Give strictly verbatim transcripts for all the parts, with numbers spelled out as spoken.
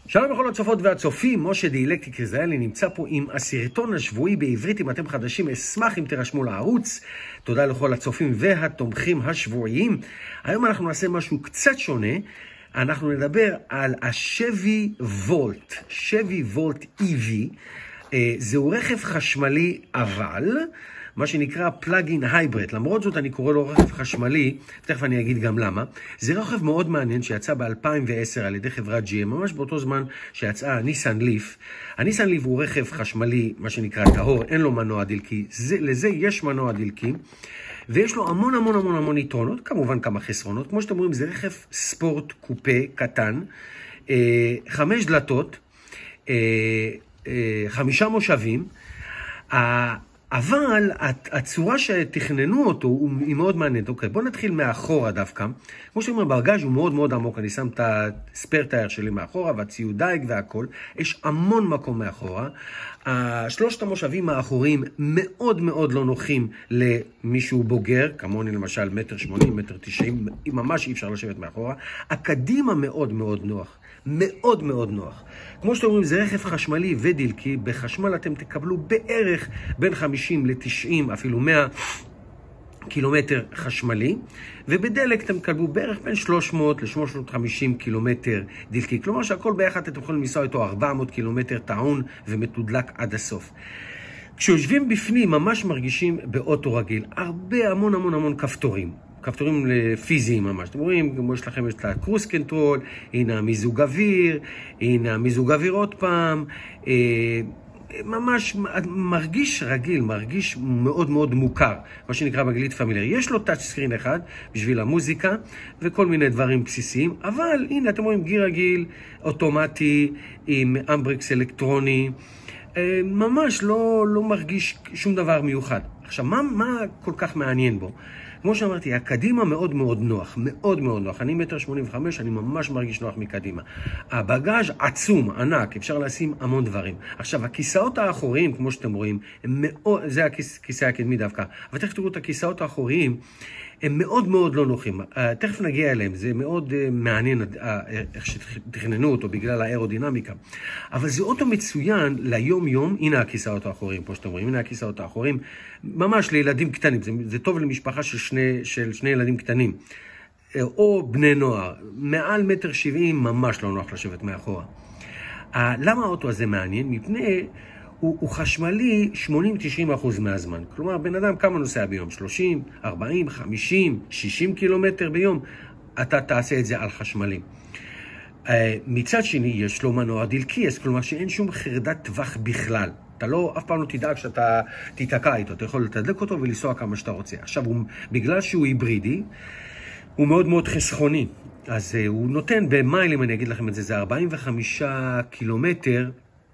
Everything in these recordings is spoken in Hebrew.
שלום לכל הצופות והצופים, משה דיאלקטיק יזהלי נמצא פה עם הסרטון השבועי בעברית. אם אתם חדשים, אשמח אם תירשמו לערוץ. תודה לכל הצופים והתומכים השבועיים. היום אנחנו נעשה משהו קצת שונה. אנחנו נדבר על השבי וולט, שבי וולט אי וי. זהו רכב חשמלי אבל, מה שנקרא פלאגין הייבריד. למרות זאת אני קורא לו רכב חשמלי, תכף אני אגיד גם למה. זה רכב מאוד מעניין שיצא ב-אלפיים ועשר על ידי חברת ג'י אם, ממש באותו זמן שיצאה הניסן ליף. הניסן ליף הוא רכב חשמלי, מה שנקרא טהור, אין לו מנוע דלקי, זה, לזה יש מנוע דלקי, ויש לו המון המון המון המון יתרונות, כמובן כמה חסרונות. כמו שאתם רואים, זה רכב ספורט קופה קטן, אה, חמש דלתות, אה, אה, חמישה מושבים, אבל הצורה שתכננו אותו היא מאוד מעניינת. אוקיי, בואו נתחיל מאחורה דווקא. כמו שאומרים, ברגז' הוא מאוד מאוד עמוק. אני שם את הספר טייר שלי מאחורה, והציוד דייג והכל. יש המון מקום מאחורה. שלושת המושבים האחוריים מאוד מאוד לא נוחים למישהו בוגר, כמוני למשל מטר שמונים, מטר תשעים, ממש אי אפשר לשבת מאחורה. הקדימה מאוד מאוד נוח. מאוד מאוד נוח. כמו שאתם אומרים, זה רכב חשמלי ודלקי. בחשמל אתם תקבלו בערך בין חמישים לתשעים, אפילו מאה קילומטר חשמלי, ובדלק אתם תקבלו בערך בין שלוש מאות ל-שלוש מאות וחמישים קילומטר דלקי. כלומר שהכל ביחד אתם יכולים לנסוע איתו ארבע מאות קילומטר טעון ומתודלק עד הסוף. כשיושבים בפנים ממש מרגישים באוטו רגיל, הרבה המון המון המון כפתורים. כפתורים פיזיים ממש. אתם רואים, כמו יש לכם את הקרוס קנטרול, הנה המיזוג אוויר, הנה המיזוג אוויר עוד פעם, אה, ממש מרגיש רגיל, מרגיש מאוד מאוד מוכר, מה שנקרא באנגלית פמילר. יש לו טאצ' סקרין אחד בשביל המוזיקה וכל מיני דברים בסיסיים, אבל הנה אתם רואים גיר רגיל, אוטומטי, עם אמברקס אלקטרוני, אה, ממש לא, לא מרגיש שום דבר מיוחד. עכשיו, מה, מה כל כך מעניין בו? כמו שאמרתי, הקדימה מאוד מאוד נוח, מאוד מאוד נוח. אני מטר שמונים וחמש, אני ממש מרגיש נוח מקדימה. הבגאז' עצום, ענק, אפשר לשים המון דברים. עכשיו, הכיסאות האחוריים, כמו שאתם רואים, מאוד, זה הכיסא הקדמי דווקא, אבל תכף תראו את הכיסאות האחוריים, הם מאוד מאוד לא נוחים. תכף נגיע אליהם, זה מאוד מעניין איך שתכננו אותו בגלל האירודינמיקה. אבל זה אוטו מצוין ליום יום. הנה הכיסאות האחוריים, פה שאתם רואים, הנה הכיסאות האחוריים, ממש לילדים קטנים. זה, זה טוב למשפחה של שני, של שני ילדים קטנים, או בני נוער. מעל מטר שבעים ממש לא נוח לשבת מאחורה. למה האוטו הזה מעניין? מפני הוא, הוא חשמלי שמונים עד תשעים אחוז מהזמן. כלומר, בן אדם כמה נוסע ביום? שלושים, ארבעים, חמישים, שישים קילומטר ביום. אתה תעשה את זה על חשמלי. Uh, מצד שני, יש לו מנוע דלקי, אז כלומר שאין שום חרדת טווח בכלל. אתה לא, אף פעם לא תדאג שאתה תיתקע איתו. אתה יכול לתדלק אותו ולנסוע כמה שאתה רוצה. עכשיו, הוא, בגלל שהוא היברידי, הוא מאוד מאוד חסכוני. אז uh, הוא נותן במיילים, אני אגיד לכם את זה, זה ארבעים וחמישה קילומטר,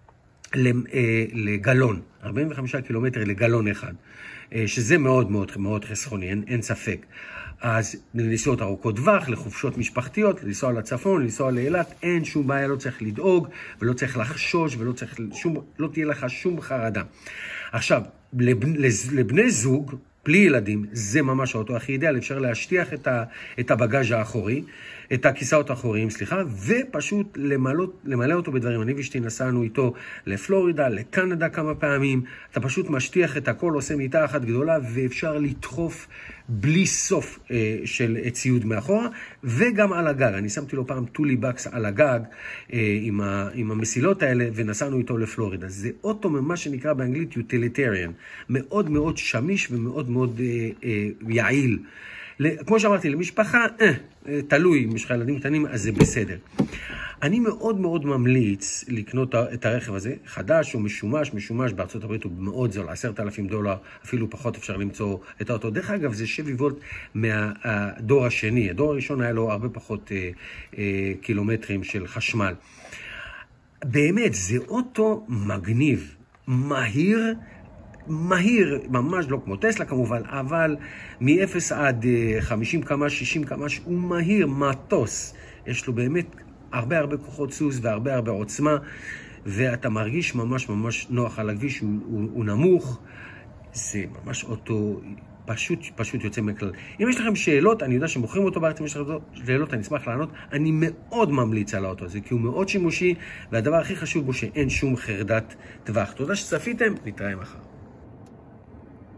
לגלון, ארבעים וחמישה קילומטר לגלון אחד, שזה מאוד מאוד מאוד חסכוני, אין, אין ספק. אז לנסיעות ארוכות טווח, לחופשות משפחתיות, לנסוע לצפון, לנסוע לאילת, אין שום בעיה, לא צריך לדאוג ולא צריך לחשוש ולא צריך שום, לא תהיה לך שום חרדה. עכשיו, לבנ, לבני זוג, בלי ילדים, זה ממש האוטו הכי אידיאל. אפשר להשטיח את, ה, את הבגאז' האחורי, את הכיסאות האחוריים, סליחה, ופשוט למלא, למלא אותו בדברים. אני ואשתי נסענו איתו לפלורידה, לקנדה כמה פעמים. אתה פשוט משטיח את הכל, עושה מיטה אחת גדולה, ואפשר לדחוף בלי סוף אה, של ציוד מאחורה, וגם על הגג. אני שמתי לו פעם טולי בקס על הגג אה, עם, ה, עם המסילות האלה, ונסענו איתו לפלורידה. זה אוטו ממה שנקרא באנגלית utilitarian, מאוד מאוד שמיש ומאוד מאוד אה, אה, יעיל. כמו שאמרתי, למשפחה, אה, תלוי, אם יש לך ילדים קטנים, אז זה בסדר. אני מאוד מאוד ממליץ לקנות את הרכב הזה, חדש או משומש, משומש בארצות הברית הוא מאוד זול, עשרת אלפים דולר, אפילו פחות אפשר למצוא את האוטו. דרך אגב, זה שבי וולט מהדור השני, הדור הראשון היה לו הרבה פחות אה, אה, קילומטרים של חשמל. באמת, זה אוטו מגניב, מהיר, מהיר, ממש לא כמו טסלה כמובן, אבל מ-אפס עד חמישים קמ"ש, שישים קמ"ש, הוא מהיר, מטוס. יש לו באמת הרבה הרבה כוחות סוס והרבה הרבה עוצמה, ואתה מרגיש ממש ממש נוח על הכביש, הוא, הוא, הוא נמוך. זה ממש אוטו פשוט, פשוט יוצא מכלל. אם יש לכם שאלות, אני יודע שמוכרים אותו בארץ, אם יש לכם שאלות, אני אשמח לענות. אני מאוד ממליץ על האוטו הזה, כי הוא מאוד שימושי, והדבר הכי חשוב בו שאין שום חרדת טווח. תודה שצפיתם, נתראה מחר.